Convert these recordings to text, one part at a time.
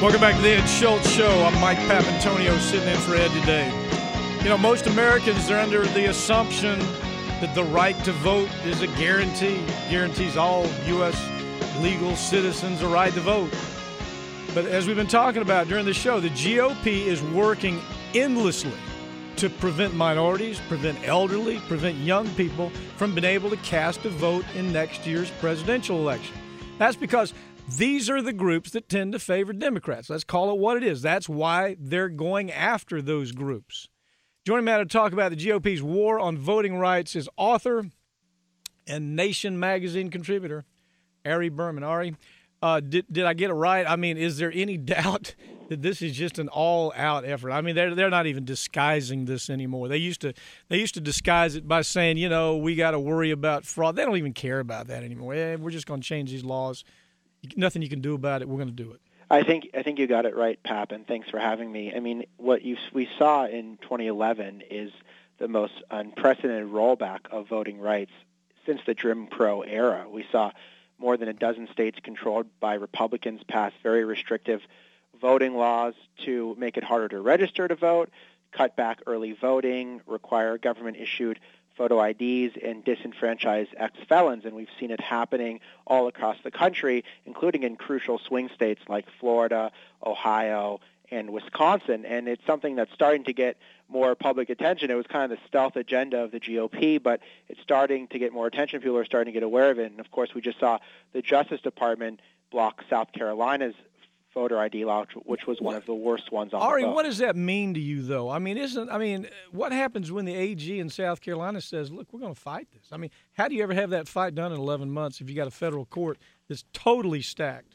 Welcome back to the Ed Schultz Show. I'm Mike Papantonio sitting in for Ed today. You know, most Americans are under the assumption that the right to vote is a guarantee. It guarantees all U.S. legal citizens a right to vote. But as we've been talking about during the show, the GOP is working endlessly to prevent minorities, prevent elderly, prevent young people from being able to cast a vote in next year's presidential election. That's because these are the groups that tend to favor Democrats. Let's call it what it is. That's why they're going after those groups. Joining me now to talk about the GOP's war on voting rights is author and Nation magazine contributor Ari Berman. Ari, did I get it right? I mean, is there any doubt that this is just an all-out effort? I mean, they're not even disguising this anymore. They used to disguise it by saying, you know, we got to worry about fraud. They don't even care about that anymore. We're just going to change these laws. Nothing you can do about it. We're going to do it. I think you got it right, Pap, and thanks for having me. I mean, what we saw in 2011 is the most unprecedented rollback of voting rights since the Jim Crow era. We saw more than a dozen states controlled by Republicans pass very restrictive voting laws to make it harder to register to vote, cut back early voting, require government-issued photo IDs, and disenfranchise ex-felons. And we've seen it happening all across the country, including in crucial swing states like Florida, Ohio, and Wisconsin. And it's something that's starting to get more public attention. It was kind of the stealth agenda of the GOP, but it's starting to get more attention. People are starting to get aware of it. And, of course, we just saw the Justice Department block South Carolina's voter ID law, which was one of the worst ones on Ari, the vote. what does that mean to you, though? I mean, what happens when the AG in South Carolina says, look, we're going to fight this? I mean, how do you ever have that fight done in 11 months if you got a federal court that's totally stacked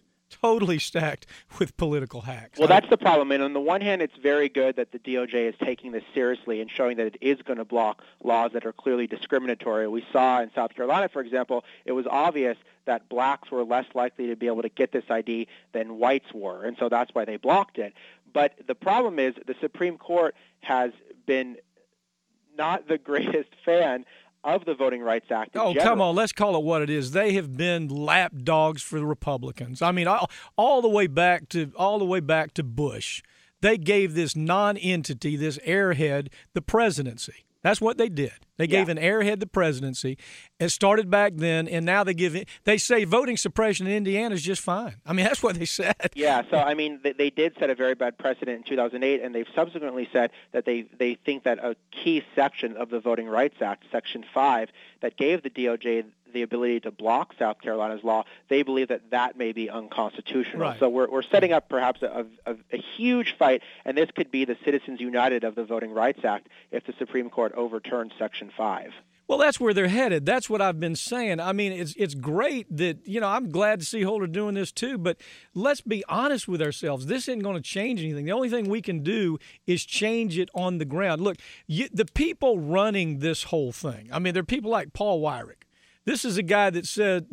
with political hacks? Well, that's the problem. And on the one hand, it's very good that the DOJ is taking this seriously and showing that it is going to block laws that are clearly discriminatory. We saw in South Carolina, for example, it was obvious that blacks were less likely to be able to get this ID than whites were, and so that's why they blocked it. But the problem is the Supreme Court has been not the greatest fan of the Voting Rights Act in general. Come on, let's call it what it is. They have been lapdogs for the Republicans. I mean, all the way back to Bush. They gave this non-entity, this airhead, the presidency. That's what they did. They gave an airhead the presidency. It started back then, and now they say voting suppression in Indiana is just fine. I mean, that's what they said. Yeah, so, I mean, they did set a very bad precedent in 2008, and they've subsequently said that they think that a key section of the Voting Rights Act, Section 5, that gave the DOJ the ability to block South Carolina's law, they believe that may be unconstitutional. Right. So we're setting up perhaps a huge fight, and this could be the Citizens United of the Voting Rights Act if the Supreme Court overturns Section 5. Well, that's where they're headed. That's what I've been saying. I mean, it's great that, you know, I'm glad to see Holder doing this too, but let's be honest with ourselves. This isn't going to change anything. The only thing we can do is change it on the ground. Look, the people running this whole thing, I mean, there are people like Paul Weyrich. This is a guy that said,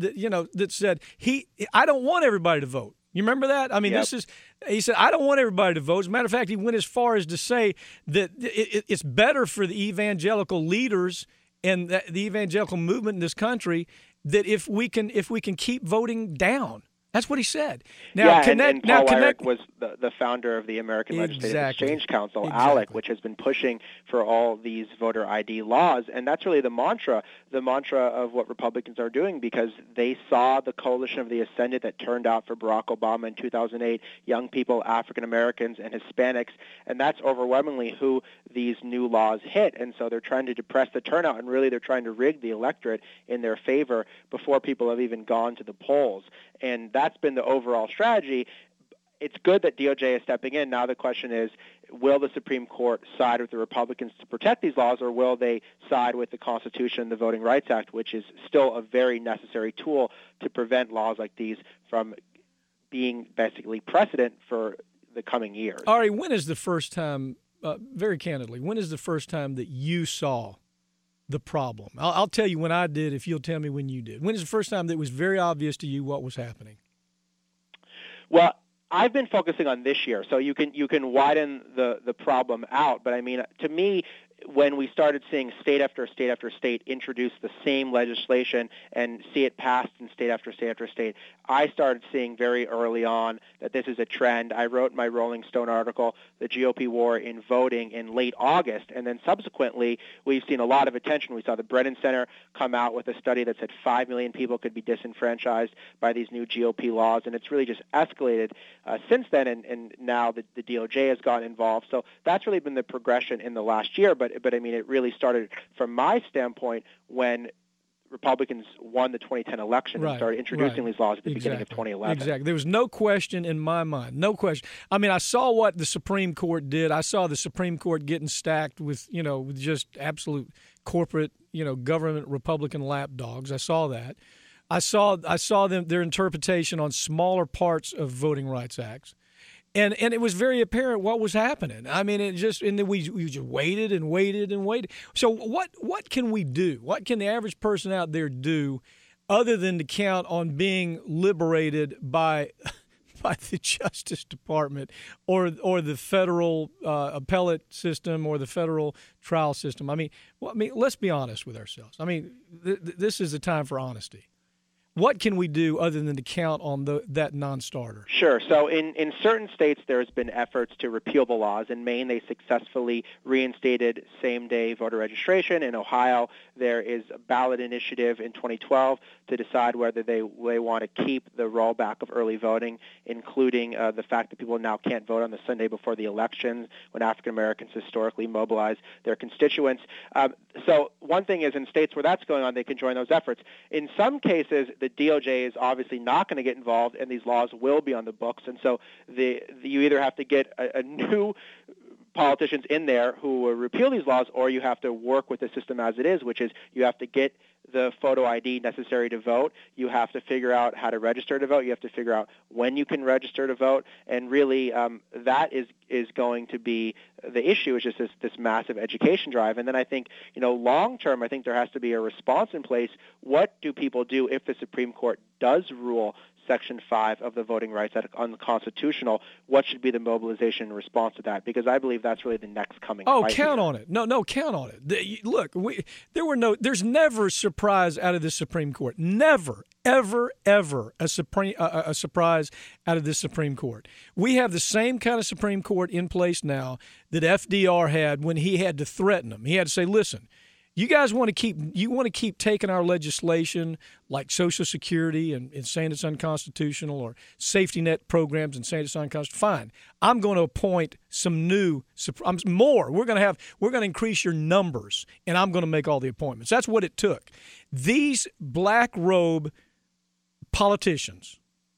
I don't want everybody to vote. You remember that? I mean, he said, I don't want everybody to vote. As a matter of fact, he went as far as to say that it's better for the evangelical leaders and the evangelical movement in this country that if we can keep voting down. That's what he said. Now, and Paul Weyrich was the founder of the American Legislative Exchange Council, ALEC, which has been pushing for all these voter ID laws. And that's really the mantra of what Republicans are doing, because they saw the coalition of the ascendant that turned out for Barack Obama in 2008, young people, African Americans, and Hispanics. And that's overwhelmingly who these new laws hit. And so they're trying to depress the turnout, and really they're trying to rig the electorate in their favor before people have even gone to the polls. And that's been the overall strategy. It's good that DOJ is stepping in. Now the question is, will the Supreme Court side with the Republicans to protect these laws, or will they side with the Constitution, the Voting Rights Act, which is still a very necessary tool to prevent laws like these from being basically precedent for the coming years? Ari, when is the first time, very candidly, when is the first time that you saw the problem? I'll tell you when I did, if you'll tell me when you did. When is the first time that it was very obvious to you what was happening? Well, I've been focusing on this year, so you can widen the problem out. But I mean, to me, when we started seeing state after state after state introduce the same legislation and see it passed in state after state after state, I started seeing very early on that this is a trend. I wrote my Rolling Stone article, The GOP War in Voting, in late August, and then subsequently we've seen a lot of attention. We saw the Brennan Center come out with a study that said 5 million people could be disenfranchised by these new GOP laws, and it's really just escalated since then, and now the DOJ has gotten involved. So that's really been the progression in the last year, but I mean, it really started from my standpoint when Republicans won the 2010 election and started introducing these laws at the beginning of 2011. Exactly. There was no question in my mind, no question. I mean, I saw what the Supreme Court did. I saw the Supreme Court getting stacked with, with just absolute corporate, government Republican lapdogs. I saw that. I saw their interpretation on smaller parts of voting rights acts. And it was very apparent what was happening. I mean, we just waited and waited and waited. So what can we do? What can the average person out there do other than to count on being liberated by the Justice Department or the federal appellate system or the federal trial system? I mean, let's be honest with ourselves. I mean, this is a time for honesty. What can we do other than to count on that non-starter? Sure. So in certain states, there's been efforts to repeal the laws. In Maine, they successfully reinstated same-day voter registration. In Ohio, there is a ballot initiative in 2012 to decide whether they want to keep the rollback of early voting, including the fact that people now can't vote on the Sunday before the elections when African Americans historically mobilize their constituents. So one thing is in states where that's going on, they can join those efforts. In some cases, the DOJ is obviously not going to get involved, and these laws will be on the books. And so you either have to get a new politicians in there who will repeal these laws, or you have to work with the system as it is, which is you have to get the photo ID necessary to vote. You have to figure out how to register to vote. You have to figure out when you can register to vote. And really, that is going to be the issue, is just this massive education drive. And then I think, long term, I think there has to be a response in place. What do people do if the Supreme Court does rule Section 5 of the Voting Rights Act unconstitutional? What should be the mobilization in response to that? Because I believe that's really the next coming fight. Count on it. No, count on it. Look, there's never a surprise out of the Supreme Court. Never, ever a surprise out of this Supreme Court. We have the same kind of Supreme Court in place now that FDR had when he had to threaten them. He had to say, listen, you guys want to keep taking our legislation like Social Security and saying it's unconstitutional, or safety net programs and saying it's unconstitutional. Fine, I'm going to appoint some more. We're going to increase your numbers, and I'm going to make all the appointments. That's what it took. These black robe politicians,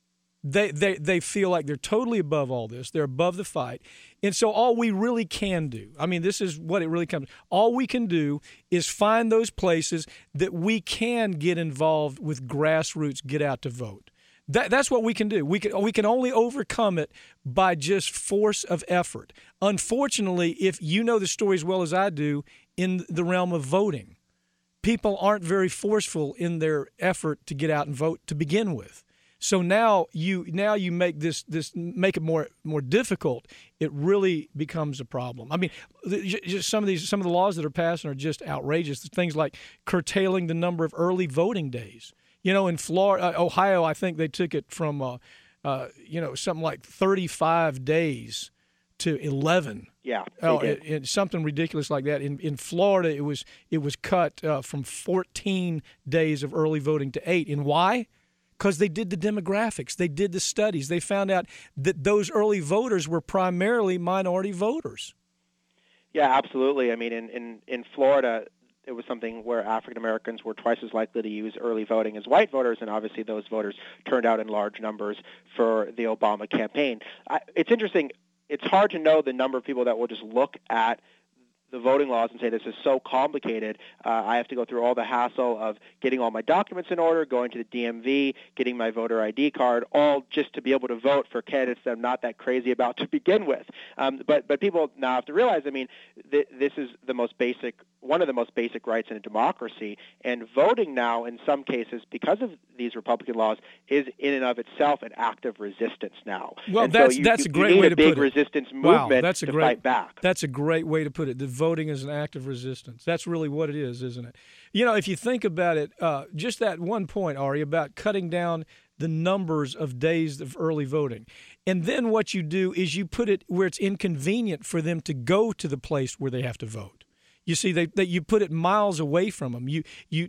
they feel like they're totally above all this. They're above the fight. And so all we really can do, I mean, this is what it really comes to. All we can do is find those places that we can get involved with grassroots, get out to vote. That's what we can do. We can only overcome it by just force of effort. Unfortunately, if you know the story as well as I do in the realm of voting, people aren't very forceful in their effort to get out and vote to begin with. So now you make make it more difficult. It really becomes a problem. I mean, just some of the laws that are passed are just outrageous. Things like curtailing the number of early voting days. In Florida, Ohio, I think they took it from something like 35 days to 11. Yeah, something ridiculous like that. In Florida, it was cut from 14 days of early voting to 8. And why? Because they did the demographics. They did the studies. They found out that those early voters were primarily minority voters. Yeah, absolutely. I mean, in Florida, it was something where African Americans were twice as likely to use early voting as white voters, and obviously those voters turned out in large numbers for the Obama campaign. It's interesting. It's hard to know the number of people that will just look at the voting laws and say this is so complicated. I have to go through all the hassle of getting all my documents in order, going to the DMV, getting my voter ID card, all just to be able to vote for candidates that I'm not that crazy about to begin with. But people now have to realize, I mean, this is the most basic one of the most basic rights in a democracy. And voting now, in some cases, because of these Republican laws, is in and of itself an act of resistance now. Well, and that's a great way to put it. You need a big resistance movement to fight back. That's a great way to put it. The voting is an act of resistance. That's really what it is, isn't it? You know, if you think about it, just that one point, Ari, about cutting down the numbers of days of early voting. And then what you do is you put it where it's inconvenient for them to go to the place where they have to vote. You see, you put it miles away from them. You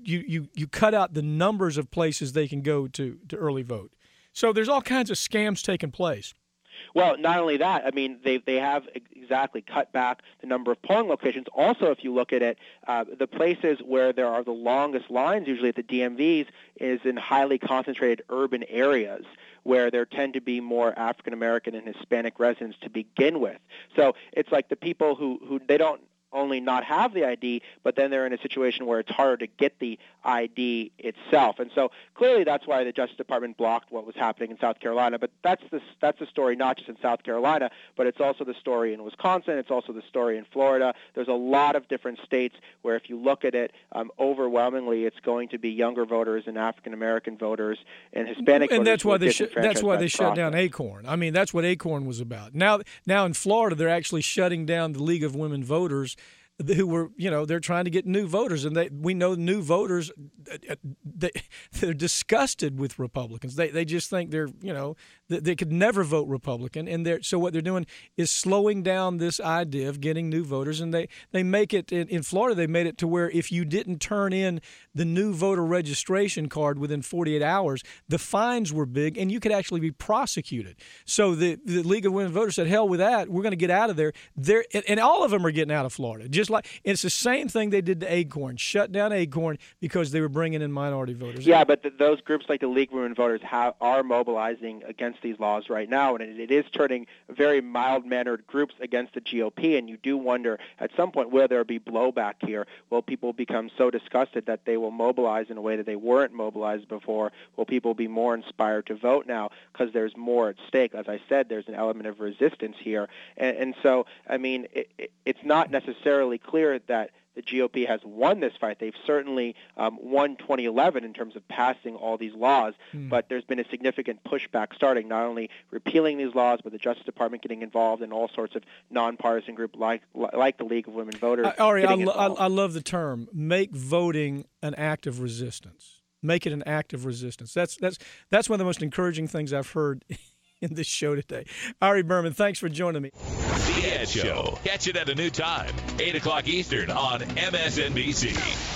cut out the numbers of places they can go to early vote. So there's all kinds of scams taking place. Well, not only that, I mean, they have exactly cut back the number of polling locations. Also, if you look at it, the places where there are the longest lines, usually at the DMVs, is in highly concentrated urban areas where there tend to be more African American and Hispanic residents to begin with. So it's like the people who they don't only not have the ID, but then they're in a situation where it's harder to get the ID itself. And so clearly that's why the Justice Department blocked what was happening in South Carolina. But that's the story not just in South Carolina, but it's also the story in Wisconsin. It's also the story in Florida. There's a lot of different states where if you look at it, overwhelmingly it's going to be younger voters and African American voters and Hispanic voters. And that's why they shut down Acorn. I mean, that's what Acorn was about. Now in Florida, they're actually shutting down the League of Women Voters, who were, they're trying to get new voters, and we know new voters, they're disgusted with Republicans. They just think they could never vote Republican, and so what they're doing is slowing down this idea of getting new voters, and they make it in Florida. They made it to where if you didn't turn in the new voter registration card within 48 hours, the fines were big, and you could actually be prosecuted. So the League of Women Voters said, "Hell with that, we're going to get out of there." And all of them are getting out of Florida. It's the same thing they did to Acorn, shut down Acorn because they were bringing in minority voters. Yeah, but those groups like the League of Women Voters are mobilizing against these laws right now, and it is turning very mild-mannered groups against the GOP, and you do wonder at some point will there be blowback here? Will people become so disgusted that they will mobilize in a way that they weren't mobilized before? Will people be more inspired to vote now because there's more at stake? As I said, there's an element of resistance here, and so, I mean, it's not necessarily clear that the GOP has won this fight. They've certainly won 2011 in terms of passing all these laws, but there's been a significant pushback starting, not only repealing these laws, but the Justice Department getting involved in all sorts of nonpartisan groups like the League of Women Voters. Ari, I love the term, make voting an act of resistance. Make it an act of resistance. That's one of the most encouraging things I've heard in this show today. Ari Berman, thanks for joining me. The Ed Show. Catch it at a new time, 8 o'clock Eastern on MSNBC.